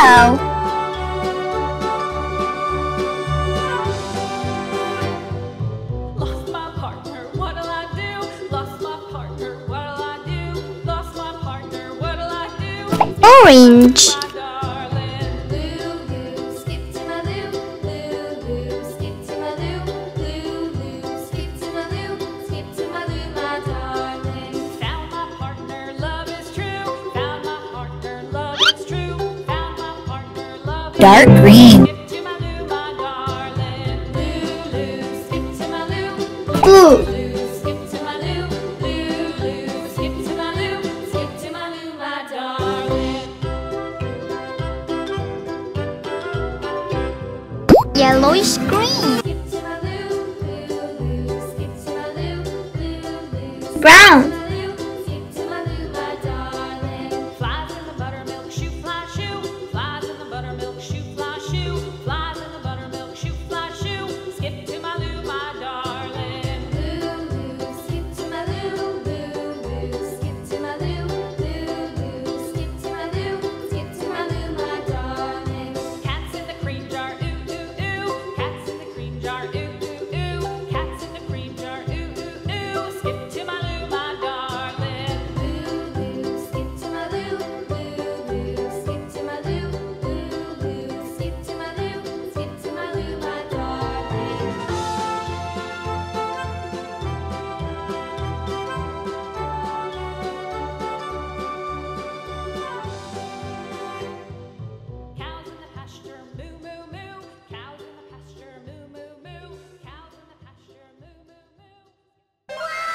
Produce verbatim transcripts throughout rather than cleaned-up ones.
yellow. Lost my partner, what'll I do? Lost my partner, what'll I do? Lost my partner, what'll I do? Orange. My darling. Lulu, skip to my loo. Lulu, skip to my loo. Lulu, skip to my loo. Skip to my loo, my darling. Found my partner, love is true. Found my partner, love is true. Found my partner, love is Dark green. Skip to my loo, my darling. Lulu, skip to my loo. Blue. Lulu, skip to my loo. Lulu, skip to my loo. Skip to my loo, my darling. Yellowish green. Skip to my loo. Lulu, skip to my loo. Lulu, Brown. skip to my loo, my darling. Flies in the buttermilk shoe, fly shoe. Flies in the buttermilk shoe, fly shoe. Flies in the buttermilk shoe, fly shoe. Skip to my loo, my darling. Lulu, skip to my loo. Lulu, skip to my loo. Lulu, skip to my loo. Skip to my loo, my darling. Cats in the cream jar, ooh ooh ooh. Cats in the cream jar, ooh ooh ooh. Cats in the cream jar, ooh ooh ooh. Skip to my loo, my darling. Lulu, skip to my loo. Lulu, skip to my loo. Lulu, skip to my loo. Skip to my loo, my darling. Cows in the pasture, moo moo moo. Cows in the pasture, moo moo moo. Cows in the pasture, moo moo moo.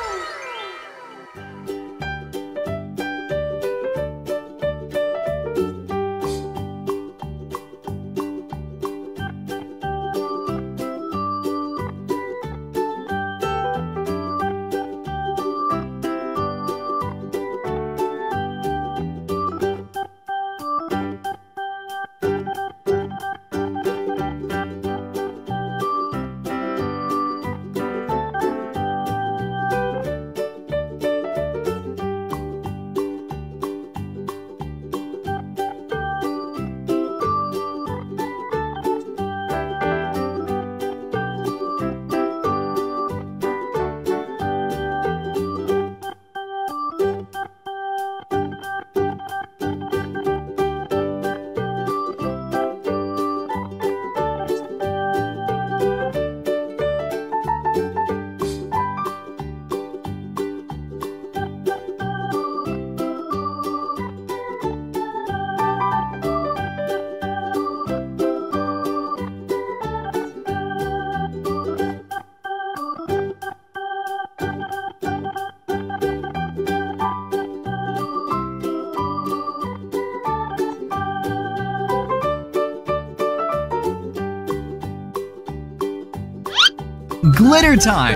Glitter time!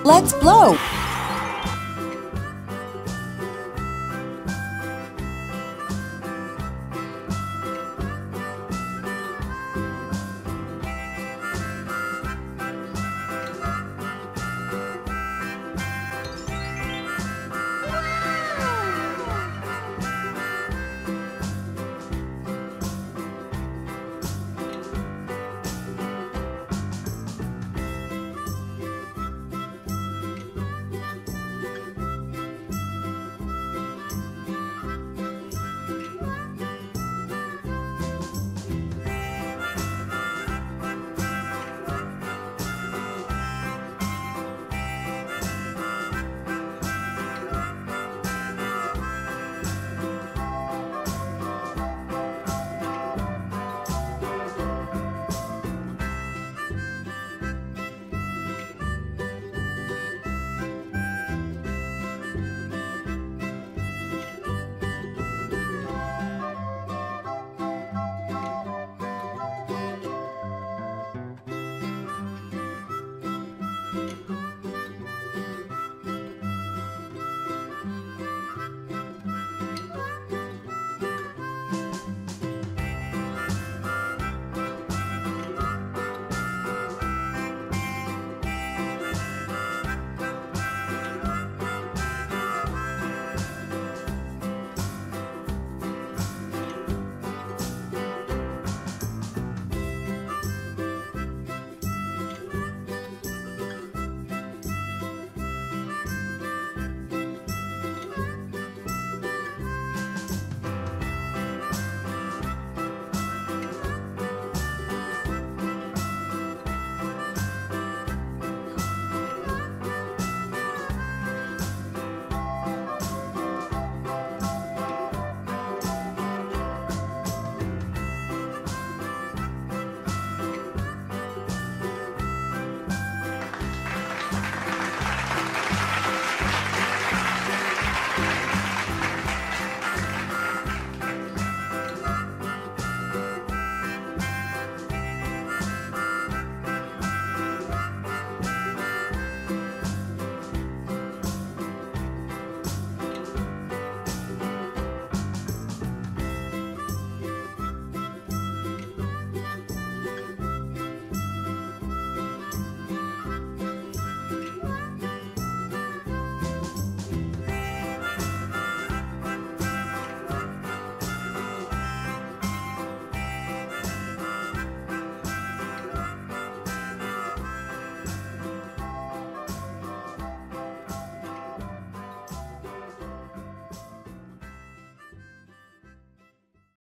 Let's blow.